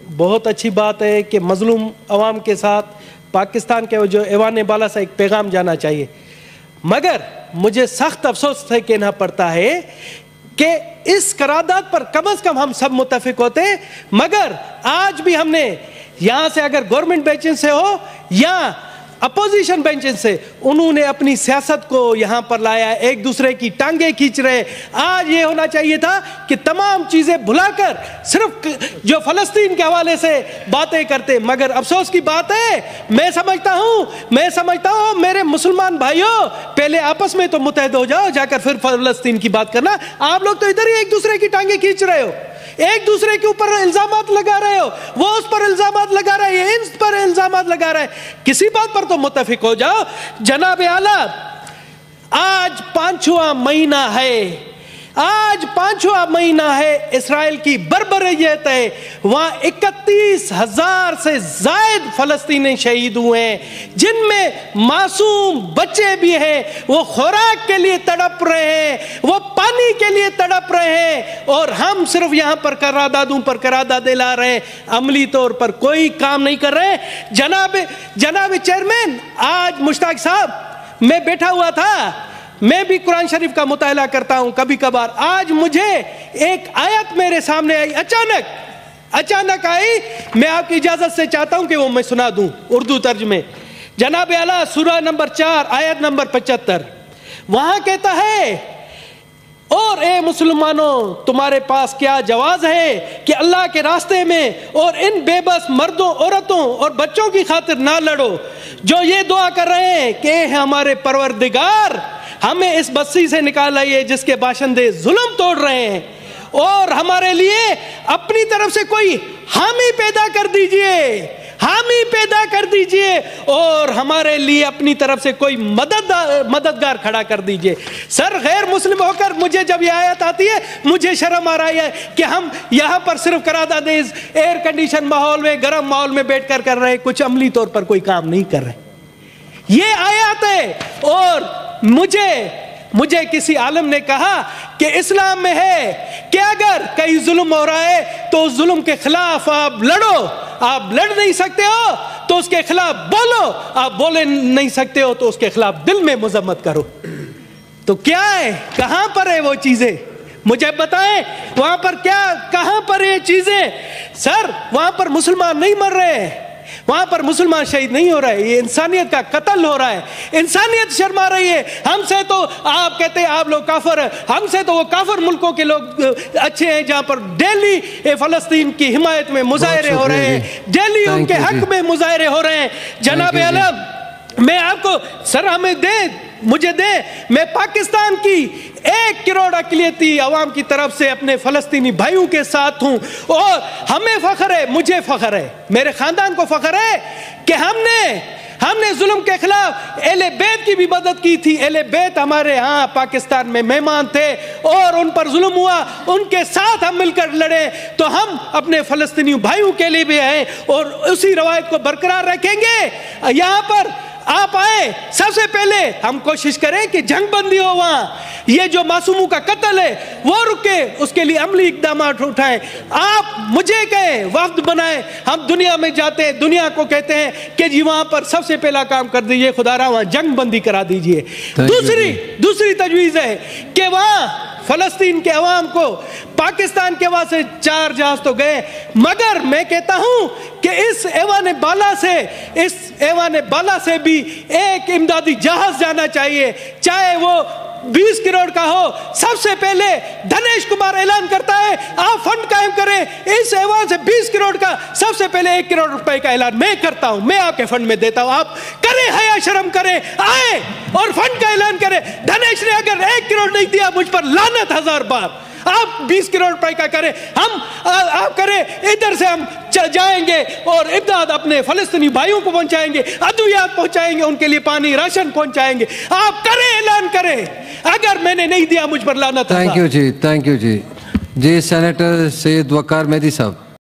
بہت اچھی بات ہے کہ مظلوم عوام کے ساتھ پاکستان کے جو ایوان بالا سے ایک پیغام جانا چاہیے، مگر مجھے سخت افسوس سے کہنا پڑتا ہے کہ اس قرارداد پر کم از کم ہم سب متفق ہوتے، مگر آج بھی ہم نے یہاں سے اگر گورنمنٹ بینچ سے ہو یا اپوزیشن بینچ سے، انہوں نے اپنی سیاست کو یہاں پر لایا، ایک دوسرے کی ٹانگیں کھینچ رہے۔ آج یہ ہونا چاہیے تھا کہ تمام چیزیں بھلا کر صرف جو فلسطین کے حوالے سے باتیں کرتے، مگر افسوس کی بات ہے، میں سمجھتا ہوں میرے مسلمان بھائیوں، پہلے آپس میں تو متحد ہو جاؤ، جا کر پھر فلسطین کی بات کرنا۔ آپ لوگ تو ادھر ہی ایک دوسرے کی ٹانگیں کھینچ رہے ہو، ایک دوسرے کے اوپر الزامات لگا رہے ہو، وہ اس پر الزامات لگا رہے ہیں، ان پر الزامات لگا رہے ہیں، کسی بات پر تو متفق ہو جاؤ۔ جناب اعلیٰ، آج 5واں مہینہ ہے، اسرائیل کی بربریت ہے، وہاں 31,000 سے زائد فلسطینی شہید ہوئے ہیں، جن میں معصوم بچے بھی ہیں، وہ خوراک کے لیے تڑپ رہے ہیں، وہ پانی کے لیے تڑپ رہے ہیں، اور ہم صرف یہاں پر قراردادوں پر قراردادیں لا رہے ہیں، عملی طور پر کوئی کام نہیں کر رہے۔ جناب چیئرمین، آج مشتاق صاحب، میں بیٹھا ہوا تھا، میں بھی قرآن شریف کا مطالعہ کرتا ہوں کبھی کبھار، آج مجھے ایک آیت میرے سامنے آئی، اچانک آئی، میں آپ کی اجازت سے چاہتا ہوں کہ وہ میں سنا دوں اردو ترجمے۔ جناب اعلیٰ، سورہ نمبر 4 آیت نمبر 75، وہاں کہتا ہے، اور اے مسلمانوں، تمہارے پاس کیا جواز ہے کہ اللہ کے راستے میں اور ان بے بس مردوں، عورتوں اور بچوں کی خاطر نہ لڑو، جو یہ دعا کر رہے ہیں کہ اے ہمارے پروردگار، ہمیں اس بستی سے نکال لائیے جس کے باشندے ظلم توڑ رہے ہیں، اور ہمارے لیے اپنی طرف سے کوئی حامی پیدا کر دیجئے اور ہمارے لیے اپنی طرف سے کوئی مددگار کھڑا کر دیجئے۔ سر، غیر مسلم ہو کر مجھے جب یہ آیت آتی ہے، مجھے شرم آ رہی ہے کہ ہم یہاں پر صرف قراردادیں ایئر کنڈیشن ماحول میں، گرم ماحول میں بیٹھ کر رہے ہیں، کچھ عملی طور پر کوئی کام نہیں کر رہے۔ یہ آیات ہے، اور مجھے کسی عالم نے کہا کہ اسلام میں ہے کہ اگر کہیں ظلم ہو رہا ہے تو اس ظلم کے خلاف آپ لڑو، آپ لڑ نہیں سکتے ہو تو اس کے خلاف بولو، آپ بولے نہیں سکتے ہو تو اس کے خلاف دل میں مذمت کرو۔ تو کیا ہے، کہاں پر ہے وہ چیزیں؟ مجھے بتائیں، وہاں پر کہاں پر یہ چیزیں؟ سر، وہاں پر مسلمان نہیں مر رہے ہیں، وہاں پر مسلمان شہید نہیں ہو رہے، یہ انسانیت کا قتل ہو رہا ہے، انسانیت شرما رہی ہے۔ ہم سے تو آپ کہتے ہیں آپ لوگ کافر ہیں، ہم سے تو وہ کافر ملکوں کے لوگ اچھے ہیں جہاں پر ڈیلی فلسطین کی حمایت میں مظاہرے ہو رہے ہیں، ڈیلی ان کے حق میں مظاہرے ہو رہے ہیں۔ جناب اعلیٰ، میں آپ کو، سر ہمیں مجھے دے، میں پاکستان کی 1 کروڑ اقلیتی عوام کی طرف سے اپنے فلسطینی بھائیوں کے ساتھ ہوں، اور ہمیں فخر ہے، مجھے فخر ہے، میرے خاندان کو فخر ہے کہ ہم نے ظلم کے خلاف اہل بیت کی بھی مدد کی تھی۔ اہل بیت ہمارے ہاں پاکستان میں مہمان تھے اور ان پر ظلم ہوا، ان کے ساتھ ہم مل کر لڑے، تو ہم اپنے فلسطینی بھائیوں کے لیے بھی ہیں اور اسی روایت کو برقرار رکھیں گے۔ یہاں پر آپ آئے، سب سے پہلے ہم کوشش کریں کہ جنگ بندی ہو، وہاں یہ جو معصوموں کا قتل ہے وہ رکے، اس کے لیے عملی اقدامات اٹھائیں۔ آپ مجھے کہیں، وفد بنائیں، ہم دنیا میں جاتے ہیں، دنیا کو کہتے ہیں کہ جی وہاں پر سب سے پہلا کام کر دیجئے، خدا را وہاں جنگ بندی کرا دیجئے۔ دوسری تجویز ہے کہ وہاں فلسطین کے عوام کو، پاکستان کے وہاں سے 4 جہاز تو گئے، مگر میں کہتا ہوں کہ اس ایوان بالا سے بھی ایک امدادی جہاز جانا چاہیے، چاہے وہ 20 کروڑ کا ہو۔ سب سے پہلے دھنیش کمار اعلان کرتا ہے آپ فنڈ قائم کریں، اس ایوان سے 20 کروڑ کا، سب سے پہلے 1 کروڑ روپے کا اعلان میں کرتا ہوں، میں آپ کے فنڈ میں دیتا ہوں، آپ کریں، حیا شرم کریں، آئے اور فنڈ کا اعلان کریں۔ دھنیش نے اگر 1 کروڑ نہیں دیا، مجھ پر لعنت 1000 بار۔ آپ 20 کروڑ روپے کا کریں، آپ کریں، ادھر سے ہم جائیں گے اور امداد اپنے فلسطینی بھائیوں کو پہنچائیں گے، ادویات پہنچائیں گے، ان کے لیے پانی راشن پہنچائیں گے۔ آپ کریں، اعلان کریں، اگر میں نے نہیں دیا مجھ پر لعنت۔ تھینک یو جی، تھینک یو جی۔ جی سینیٹر سید وقار مہدی صاحب۔